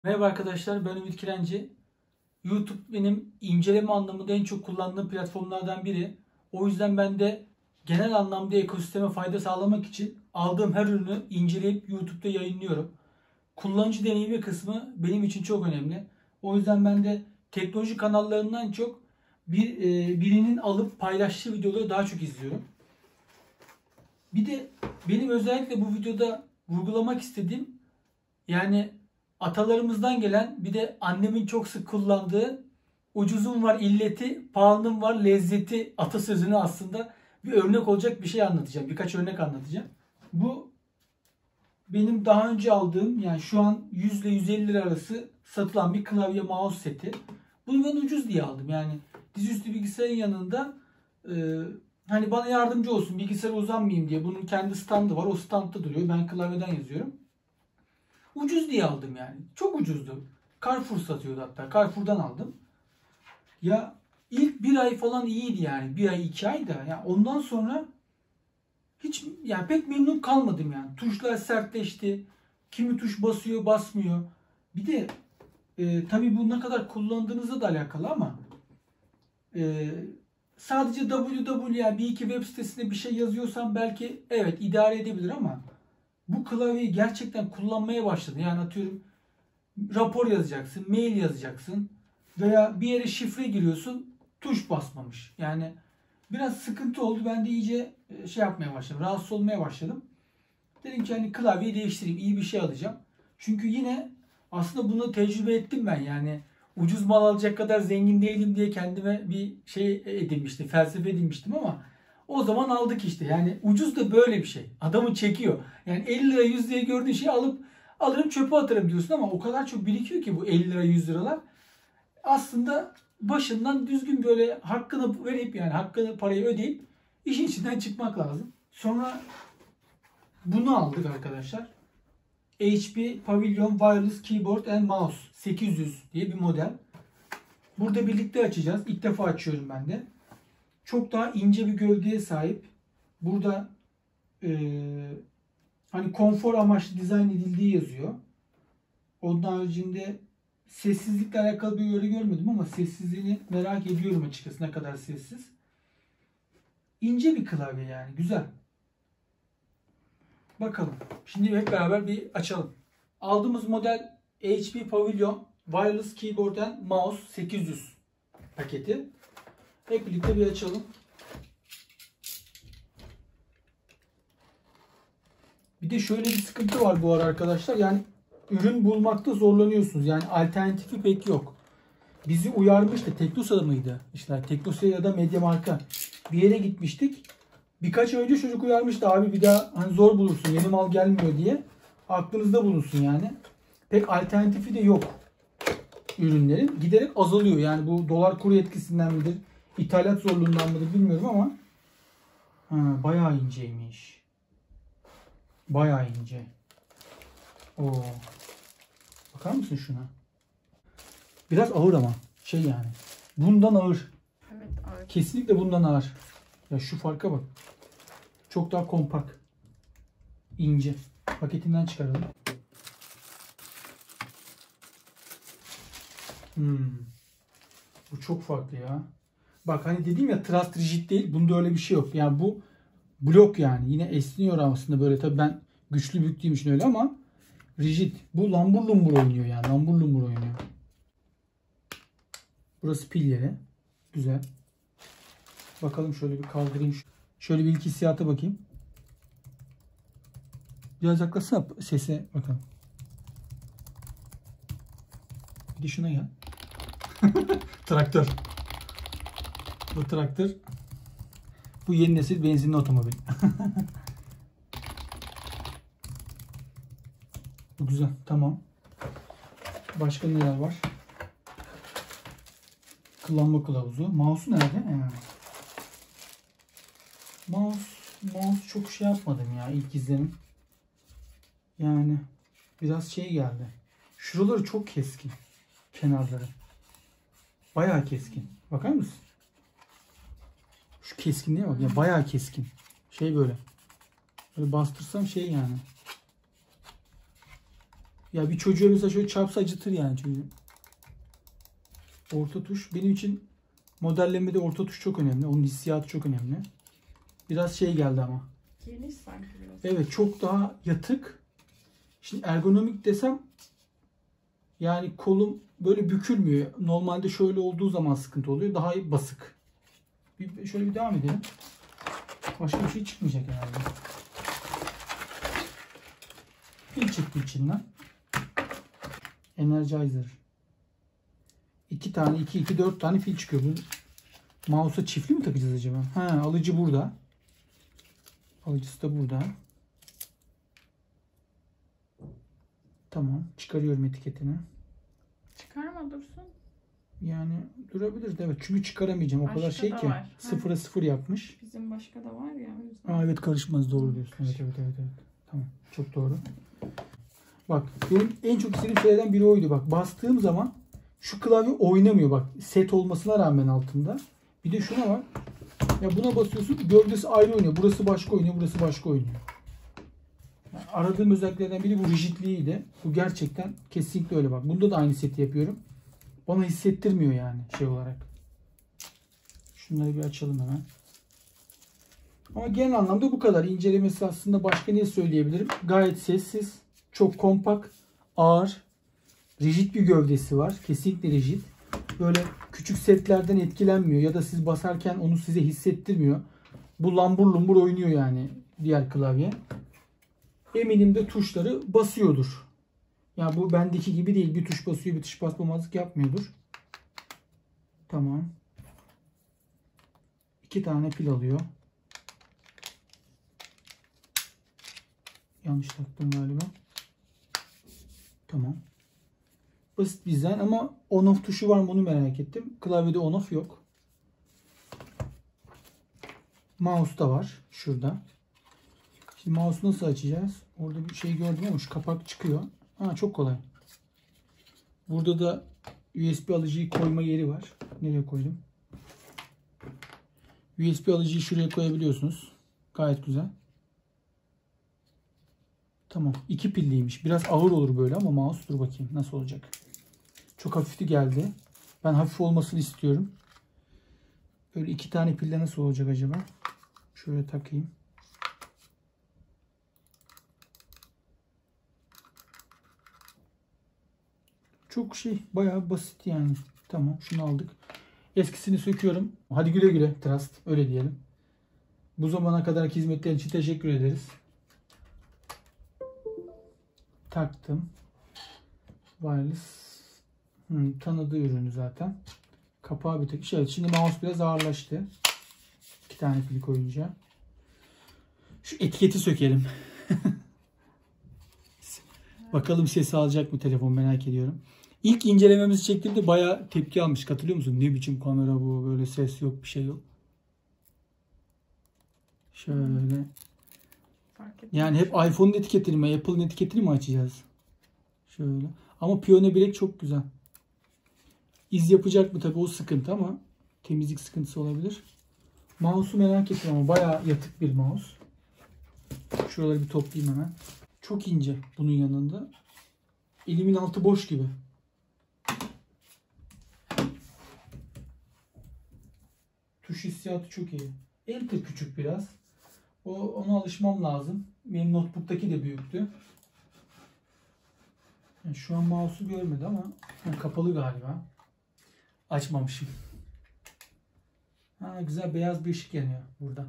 Merhaba arkadaşlar, ben Ümit Kirenci. YouTube benim inceleme anlamında en çok kullandığım platformlardan biri. O yüzden ben de genel anlamda ekosisteme fayda sağlamak için aldığım her ürünü inceleyip YouTube'da yayınlıyorum. Kullanıcı deneyimi kısmı benim için çok önemli. O yüzden ben de teknoloji kanallarından çok birinin alıp paylaştığı videoları daha çok izliyorum. Bir de benim özellikle bu videoda vurgulamak istediğim, yani atalarımızdan gelen, bir de annemin çok sık kullandığı ucuzun var illeti, pahalının var lezzeti atasözünü aslında bir örnek olacak bir şey anlatacağım. Birkaç örnek anlatacağım. Bu benim daha önce aldığım, yani şu an 100 ile 150 lira arası satılan bir klavye mouse seti. Bunu ben ucuz diye aldım. Yani dizüstü bilgisayarın yanında hani bana yardımcı olsun, bilgisayara uzanmayayım diye. Bunun kendi standı var. O standta duruyor. Ben klavyeden yazıyorum. Ucuz diye aldım yani. Çok ucuzdu. Carrefour satıyordu hatta. Carrefour'dan aldım. Ya ilk bir ay falan iyiydi yani. Bir ay 2 ay da. Yani ondan sonra hiç yani pek memnun kalmadım yani. Tuşlar sertleşti. Kimi tuş basıyor basmıyor. Bir de tabii bu ne kadar kullandığınızla da alakalı ama sadece www, yani bir iki web sitesinde bir şey yazıyorsan belki evet idare edebilir ama bu klavyeyi gerçekten kullanmaya başladı. Yani atıyorum rapor yazacaksın, mail yazacaksın veya bir yere şifre giriyorsun, tuş basmamış. Yani biraz sıkıntı oldu. Ben de iyice şey yapmaya başladım. Rahatsız olmaya başladım. Dedim ki hani klavyeyi değiştireyim, iyi bir şey alacağım. Çünkü yine aslında bunu tecrübe ettim ben. Yani ucuz mal alacak kadar zengin değilim diye kendime bir şey edinmiştim, felsefe edinmiştim ama o zaman aldık işte. Yani ucuz da böyle bir şey. Adamı çekiyor. Yani 50 lira 100 liraya gördüğün şeyi alıp alırım çöpe atarım diyorsun ama o kadar çok birikiyor ki bu 50 lira 100 liralar. Aslında başından düzgün böyle hakkını verip, yani hakkını, parayı ödeyip işin içinden çıkmak lazım. Sonra bunu aldık arkadaşlar. HP Pavilion Wireless Keyboard and Mouse 800 diye bir model. Burada birlikte açacağız. İlk defa açıyorum ben de. Çok daha ince bir gövdeye sahip. Burada hani konfor amaçlı dizayn edildiği yazıyor. Onun haricinde sessizlikle alakalı bir uyarı görmedim ama sessizliğini merak ediyorum açıkçası, ne kadar sessiz. İnce bir klavye yani, güzel. Bakalım. Şimdi hep beraber bir açalım. Aldığımız model HP Pavilion Wireless Keyboard and Mouse 800 paketi. Hep birlikte bir açalım. Bir de şöyle bir sıkıntı var bu ara arkadaşlar. Yani ürün bulmakta zorlanıyorsunuz. Yani alternatifi pek yok. Bizi uyarmıştı. Teknosa'da mıydı? İşte Teknosa ya da Mediamarkt'a bir yere gitmiştik. Birkaç ay önce çocuk uyarmıştı. Abi bir daha hani zor bulursun, yeni mal gelmiyor diye. Aklınızda bulunsun yani. Pek alternatifi de yok ürünlerin. Giderek azalıyor. Yani bu dolar kuru etkisinden midir, İthalat zorluğundan mıdır bilmiyorum ama bayağı inceymiş. Bayağı ince. Oo. Bakar mısın şuna? Biraz ağır ama şey yani. Bundan ağır. Evet, ağır. Kesinlikle bundan ağır. Ya şu farka bak. Çok daha kompakt. İnce. Paketinden çıkaralım. Bu çok farklı ya. Bak hani dedim ya, trust rigid değil. Bunda öyle bir şey yok. Yani bu blok yani. Yine esniyor aslında böyle. Tabii ben güçlü büktüğüm için öyle ama rigid. Bu lambur lumbur oynuyor yani. Lambur lumbur oynuyor. Burası pil yeri. Güzel. Bakalım şöyle bir kaldırayım. Şöyle bir ilk hissiyata bakayım. Biraz yaklaşsana sese bakalım. Bir de şuna gel. Traktör. Bu traktör. Bu yeni nesil benzinli otomobil. Bu güzel. Tamam. Başka neler var? Kullanma kılavuzu. Mouse'u nerede? Mouse çok şey yapmadım ya ilk izlenim. Yani biraz şey geldi. Şuraları çok keskin. Kenarları. Bayağı keskin. Bakar mısın? Şu keskinliğe bak. Ya bayağı keskin. Şey böyle. Böyle bastırsam şey yani. Ya bir çocuğa mesela şöyle çarpsa acıtır yani çocuğu. Orta tuş benim için modellemede orta tuş çok önemli. Onun hissiyatı çok önemli. Biraz şey geldi ama. Geniş sanki biraz. Evet, çok daha yatık. Şimdi ergonomik desem yani kolum böyle bükülmüyor. Normalde şöyle olduğu zaman sıkıntı oluyor. Daha basık. Şöyle bir devam edelim. Başka bir şey çıkmayacak herhalde. Pil çıktı içinden. Energizer. 2 tane, 2, 4 tane pil çıkıyor. Bu mouse'a çiftli mi takacağız acaba? Ha, alıcı burada. Alıcısı da burada. Tamam. Çıkarıyorum etiketini. Çıkarma Dursun. Yani durabilir de evet. Çünkü çıkaramayacağım. O Başka kadar şey da ki. var. Sıfıra sıfır yapmış. Bizim başka da var ya. O yüzden. Aa, evet, karışmaz. Doğru diyorsun. Evet. Tamam. Çok doğru. Bak benim en çok istediğim şeylerden biri oydu. Bak bastığım zaman şu klavye oynamıyor. Bak set olmasına rağmen altında. Bir de şuna var. Ya buna basıyorsun, gövdesi ayrı oynuyor. Burası başka oynuyor, burası başka oynuyor. Yani aradığım özelliklerden biri bu rigidliğiydi. Bu gerçekten kesinlikle öyle bak. Bunda da aynı seti yapıyorum. Bana hissettirmiyor yani şey olarak. Şunları bir açalım hemen. Ama genel anlamda bu kadar. İncelemesi aslında başka ne söyleyebilirim? Gayet sessiz, çok kompakt, ağır, rigid bir gövdesi var. Kesinlikle rigid. Böyle küçük setlerden etkilenmiyor ya da siz basarken onu size hissettirmiyor. Bu lambur lumbur oynuyor yani diğer klavye. Eminim de tuşları basıyordur. Ya bu bendeki gibi değil. Bir tuş basıyor, bir tuş basmamazlık yapmıyordur. Tamam. 2 tane pil alıyor. Yanlış taktım galiba. Tamam. Basit bir dizayn ama on off tuşu var mı onu merak ettim. Klavyede on off yok. Mouse da var. Şurada. Şimdi mouse'u nasıl açacağız? Orada bir şey gördüm ama şu kapak çıkıyor. Ha, çok kolay. Burada da USB alıcıyı koyma yeri var. Nereye koydum? USB alıcıyı şuraya koyabiliyorsunuz. Gayet güzel. Tamam. 2 pilliymiş. Biraz ağır olur böyle ama mouse, dur bakayım nasıl olacak. Çok hafifti geldi. Ben hafif olmasını istiyorum. Böyle 2 tane pille nasıl olacak acaba? Şöyle takayım. Çok şey, bayağı basit yani. Tamam, şunu aldık. Eskisini söküyorum. Hadi güle güle Trust, öyle diyelim. Bu zamana kadar hizmetlerin için teşekkür ederiz. Taktım. Wireless. Tanıdığı ürünü zaten. Kapağı bir tek. Evet, şimdi mouse biraz ağırlaştı. 2 tane pil koyunca. Şu etiketi sökelim. Bakalım ses alacak mı telefon, merak ediyorum. İlk incelememizi çektiğimde bayağı tepki almış. Hatırlıyor musun? Ne biçim kamera bu? Böyle ses yok, bir şey yok. Şöyle. Yani hep iPhone'un etiketini mi, Apple'ın etiketini mi açacağız? Şöyle. Ama piyano bilek çok güzel. İz yapacak mı tabii, o sıkıntı ama temizlik sıkıntısı olabilir. Mouse'u merak ettim ama bayağı yatık bir mouse. Şuraları bir toplayayım hemen. Çok ince bunun yanında. Elimin altı boş gibi. Tuş hissiyatı çok iyi. Enter küçük biraz. Ona alışmam lazım. Benim notebook'taki de büyüktü. Yani şu an mouse'u görmedi ama kapalı galiba. Açmamışım. Ha, güzel beyaz bir ışık yanıyor burada.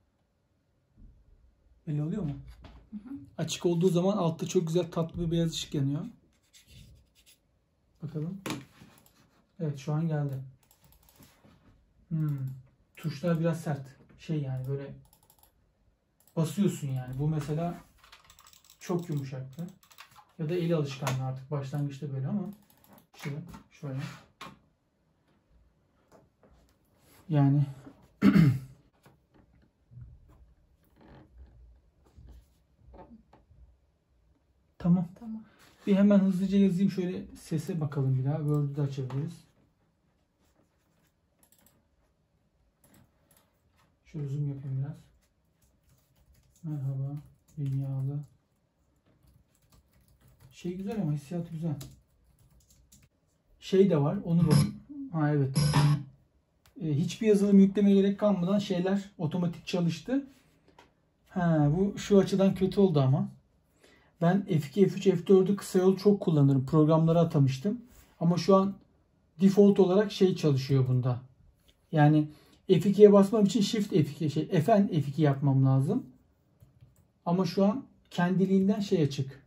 Belli oluyor mu? Hı. Açık olduğu zaman altta çok güzel tatlı bir beyaz ışık yanıyor. Bakalım. Evet, şu an geldi. Tuşlar biraz sert. Şey yani böyle basıyorsun yani. Bu mesela çok yumuşaktı. Ya da eli alışkanlığı artık. Başlangıçta böyle ama şöyle. Yani tamam. Bir hemen hızlıca yazayım. Şöyle sese bakalım bir daha. Word'u da açabiliriz. Şöyle zoom yapayım biraz. Merhaba dünyalı Şey güzel ama hissiyatı güzel. Şey de var. Onu bak. Ha evet. Hiçbir yazılım yüklemeye gerek kalmadan şeyler otomatik çalıştı. Ha, bu şu açıdan kötü oldu ama. Ben F2, F3, F4'ü kısa yol çok kullanırım. Programlara atamıştım. Ama şu an default olarak şey çalışıyor bunda. Yani F2'ye basmam için Shift F2, Fn F2 yapmam lazım. Ama şu an kendiliğinden şey açık.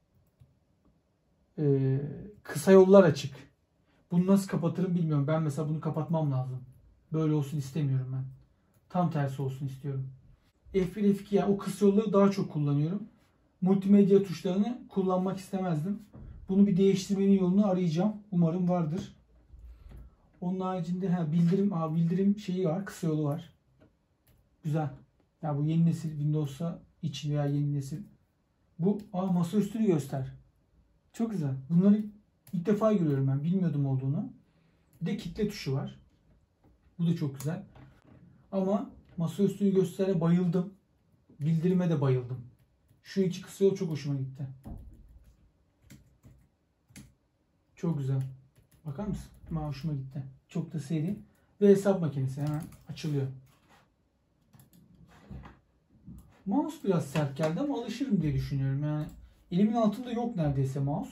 Kısa yollar açık. Bunu nasıl kapatırım bilmiyorum. Ben mesela bunu kapatmam lazım. Böyle olsun istemiyorum ben. Tam tersi olsun istiyorum. F1, F2 yani o kısa yolları daha çok kullanıyorum. Multimedya tuşlarını kullanmak istemezdim. Bunu bir değiştirmenin yolunu arayacağım. Umarım vardır. Onun haricinde bildirim şeyi var. Kısa yolu var. Güzel. Ya bu yeni nesil Windows'a için veya yeni nesil. Bu masaüstünü göster. Çok güzel. Bunları ilk defa görüyorum ben. Bilmiyordum olduğunu. Bir de kitle tuşu var. Bu da çok güzel. Ama masaüstünü göstere bayıldım. Bildirime de bayıldım. Şu iki kısa yol çok hoşuma gitti. Çok güzel. Bakar mısın? Hoşuma gitti. Çok da seri. Ve hesap makinesi hemen açılıyor. Mouse biraz sert geldi ama alışırım diye düşünüyorum. Yani elimin altında yok neredeyse mouse.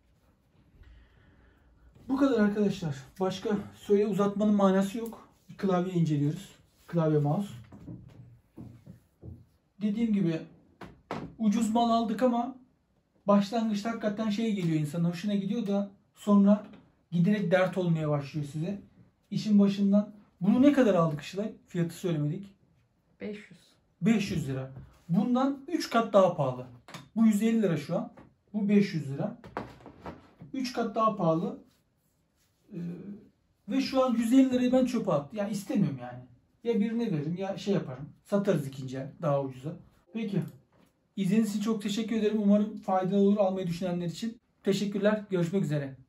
Bu kadar arkadaşlar. Başka uzatmanın manası yok. Klavye inceliyoruz. Klavye mouse. Dediğim gibi ucuz mal aldık ama başlangıçta hakikaten şey geliyor insana hoşuna gidiyor da sonra giderek dert olmaya başlıyor size. İşin başından. Bunu ne kadar aldık Işılay? Fiyatı söylemedik. 500. 500 lira. Bundan 3 kat daha pahalı. Bu 150 lira şu an. Bu 500 lira. 3 kat daha pahalı. Ve şu an 150 lirayı ben çöpe attım. Yani istemiyorum yani. Ya birine veririm ya şey yaparım. Satarız ikinci el daha ucuza. Peki. İzlediğiniz için çok teşekkür ederim. Umarım faydalı olur almayı düşünenler için. Teşekkürler. Görüşmek üzere.